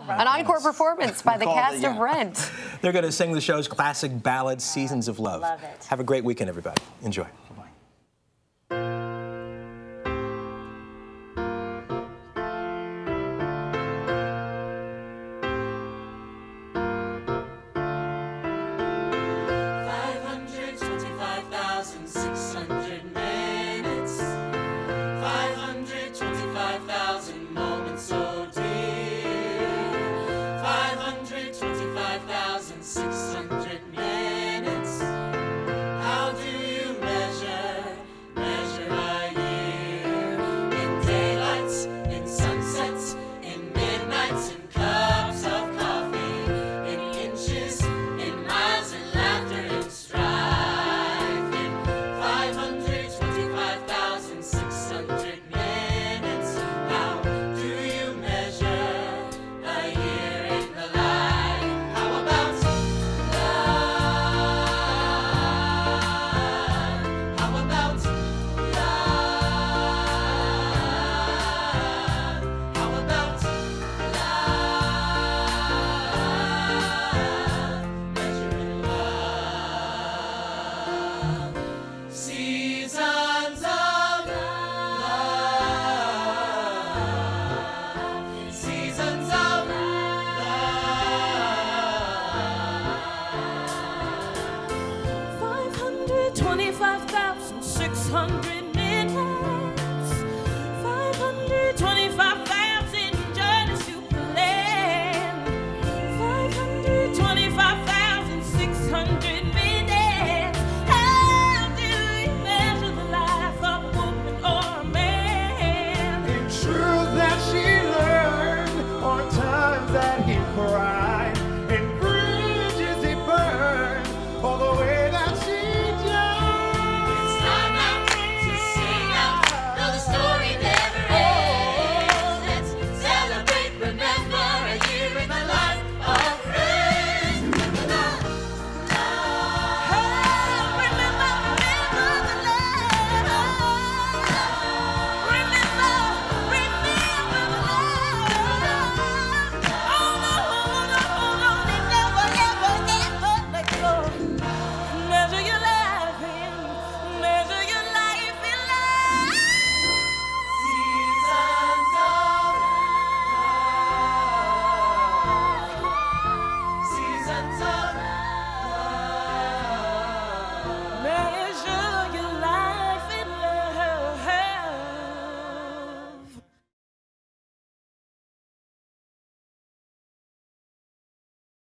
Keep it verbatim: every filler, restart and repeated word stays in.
Right. An encore performance by the cast it, yeah. of Rent. They're going to sing the show's classic ballad, Seasons of Love. Love it. Have a great weekend, everybody. Enjoy. twenty-five thousand six hundred minutes, five hundred twenty-five thousand journeys to plan, five hundred twenty-five thousand six hundred minutes. How do you measure the life of a woman or a man? In truth that she learned, on times that he cried.